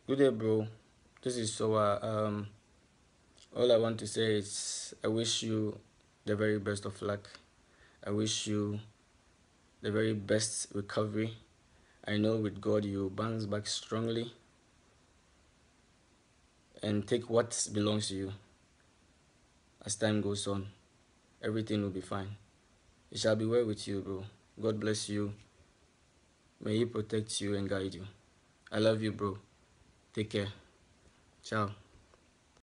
Good day, bro. This is Sowah. All I want to say is I wish you the very best of luck. I wish you the very best recovery. I know with God you bounce back strongly and take what belongs to you. As time goes on, everything will be fine. It shall be well with you, bro. God bless you. May He protect you and guide you. I love you, bro. Take care. Ciao.